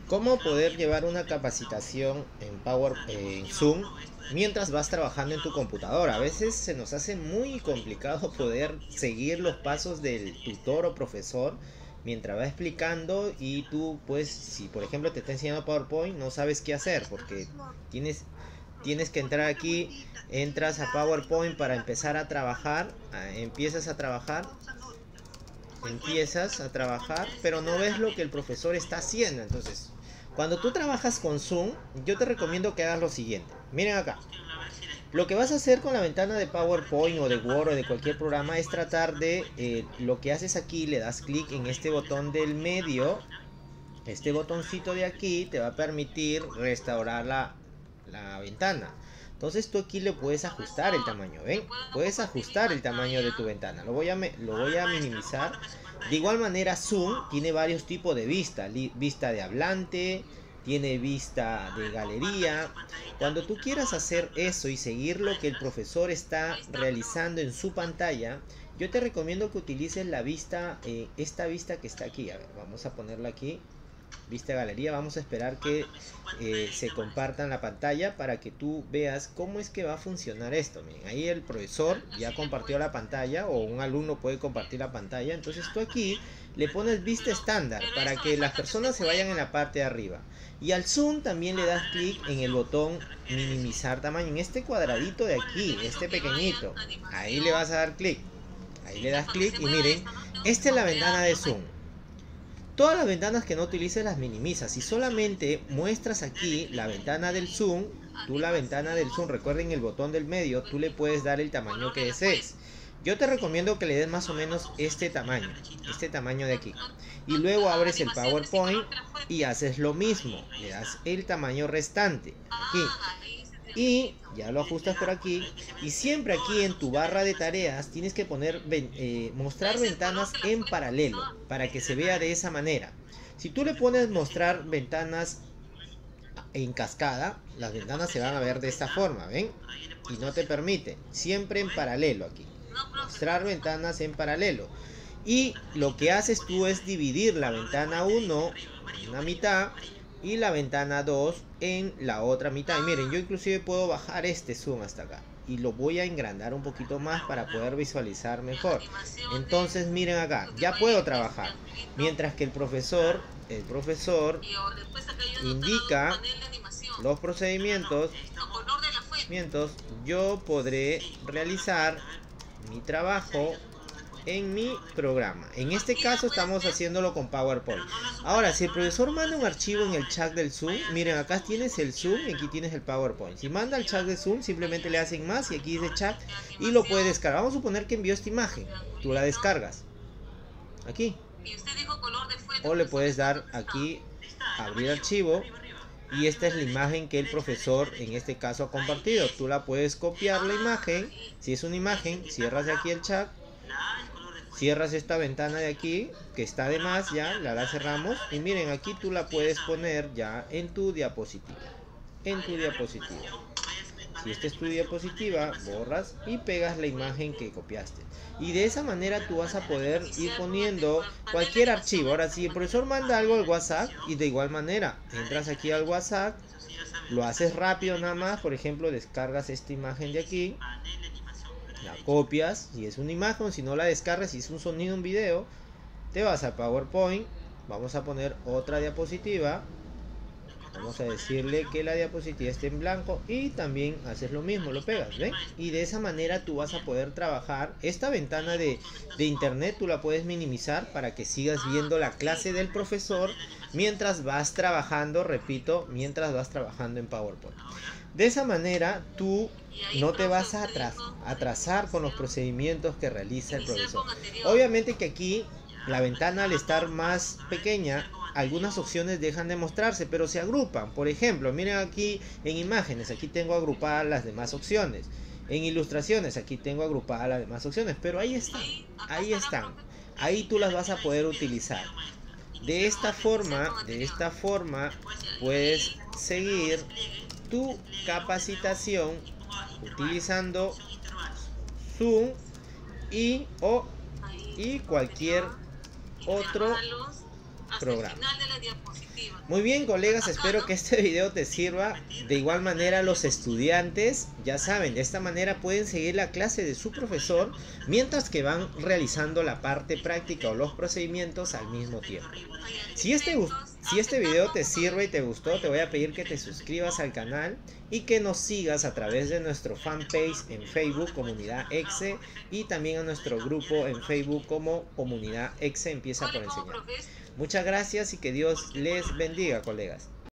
¿Cómo poder llevar una capacitación en Zoom mientras vas trabajando en tu computadora? A veces se nos hace muy complicado poder seguir los pasos del tutor o profesor mientras va explicando y tú, pues, si por ejemplo te está enseñando PowerPoint, no sabes qué hacer porque tienes, tienes que entrar aquí, entras a PowerPoint para empezar a trabajar, empiezas a trabajar, pero no ves lo que el profesor está haciendo. Entonces, cuando tú trabajas con Zoom, yo te recomiendo que hagas lo siguiente. Miren acá. Lo que vas a hacer con la ventana de PowerPoint o de Word o de cualquier programa es tratar de, lo que haces aquí, le das clic en este botón del medio. Este botoncito de aquí te va a permitir restaurar la ventana. Entonces tú aquí le puedes ajustar el tamaño, ¿ven? Puedes ajustar el tamaño de tu ventana. Lo voy a minimizar. De igual manera Zoom tiene varios tipos de vista. Vista de hablante, tiene vista de galería. Cuando tú quieras hacer eso y seguir lo que el profesor está realizando en su pantalla, yo te recomiendo que utilices la vista, esta vista que está aquí. A ver, vamos a ponerla aquí. Vista galería, vamos a esperar que se compartan la pantalla para que tú veas cómo es que va a funcionar esto. Miren, ahí el profesor ya compartió la pantalla o un alumno puede compartir la pantalla. Entonces tú aquí le pones vista estándar para que las personas se vayan en la parte de arriba. Y al zoom también le das clic en el botón minimizar tamaño, en este cuadradito de aquí, este pequeñito. Ahí le vas a dar clic. Ahí le das clic y miren, esta es la ventana de zoom. Todas las ventanas que no utilices las minimizas. Si solamente muestras aquí la ventana del zoom, recuerden el botón del medio, tú le puedes dar el tamaño que desees. Yo te recomiendo que le des más o menos este tamaño de aquí. Y luego abres el PowerPoint y haces lo mismo. Le das el tamaño restante aquí. Y ya lo ajustas por aquí. Y siempre aquí en tu barra de tareas tienes que poner mostrar ventanas en paralelo para que se vea de esa manera. Si tú le pones mostrar ventanas en cascada, las ventanas se van a ver de esta forma, ¿ven? Y no te permite. Siempre en paralelo aquí. Mostrar ventanas en paralelo. Y lo que haces tú es dividir la ventana 1 en una mitad y la ventana 2 en la otra mitad. Y miren, yo inclusive puedo bajar este zoom hasta acá y lo voy a engrandar un poquito más para poder visualizar mejor. Entonces miren acá, ya puedo trabajar mientras que el profesor indica los procedimientos. Yo podré realizar mi trabajo en mi programa. En este caso estamos haciéndolo con PowerPoint. Ahora, si el profesor manda un archivo en el chat del Zoom, miren, acá tienes el Zoom y aquí tienes el PowerPoint. Si manda al chat de Zoom, simplemente le hacen más y aquí dice chat y lo puede descargar. Vamos a suponer que envió esta imagen, tú la descargas aquí, o le puedes dar aquí abrir archivo y esta es la imagen que el profesor en este caso ha compartido. Tú la puedes copiar la imagen. Si es una imagen, cierras aquí el chat, cierras esta ventana de aquí que está de más, ya la cerramos y miren, aquí tú la puedes poner ya en tu diapositiva. Si esta es tu diapositiva, borras y pegas la imagen que copiaste. Y de esa manera tú vas a poder ir poniendo cualquier archivo. Ahora, si el profesor manda algo al WhatsApp, y de igual manera, entras aquí al WhatsApp, lo haces rápido nada más. Por ejemplo, descargas esta imagen de aquí, la copias, si es una imagen, si no la descargas, si es un sonido, un video, te vas a PowerPoint, vamos a poner otra diapositiva, vamos a decirle que la diapositiva esté en blanco y también haces lo mismo, lo pegas, ¿ven? Y de esa manera tú vas a poder trabajar. Esta ventana de internet tú la puedes minimizar para que sigas viendo la clase del profesor mientras vas trabajando, repito, mientras vas trabajando en PowerPoint. De esa manera tú no te vas a atrasar con los procedimientos que realiza el profesor. Obviamente que aquí la ventana, al estar más pequeña, algunas opciones dejan de mostrarse, pero se agrupan. Por ejemplo, miren aquí en imágenes, aquí tengo agrupadas las demás opciones. En ilustraciones, aquí tengo agrupadas las demás opciones, pero ahí están. Ahí tú las vas a poder utilizar. De esta forma puedes seguir tu capacitación utilizando Zoom y cualquier otro programa. Muy bien, colegas, espero que este video te sirva. De igual manera, los estudiantes ya saben, de esta manera pueden seguir la clase de su profesor mientras que van realizando la parte práctica o los procedimientos al mismo tiempo. Si este video te sirve y te gustó, te voy a pedir que te suscribas al canal y que nos sigas a través de nuestro fanpage en Facebook, Comunidad EXE, y también a nuestro grupo en Facebook como Comunidad EXE Empieza por Enseñar. Muchas gracias y que Dios les bendiga, colegas.